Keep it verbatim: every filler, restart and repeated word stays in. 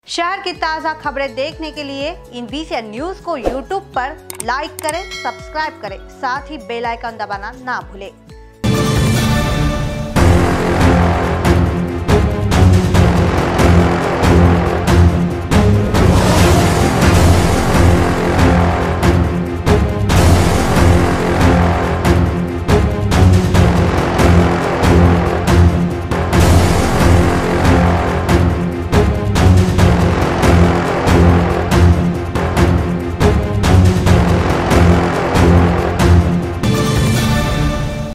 शहर की ताज़ा खबरें देखने के लिए इन वीसीएन न्यूज़ को यूट्यूब पर लाइक करें, सब्सक्राइब करें, साथ ही बेल आइकन दबाना ना भूलें।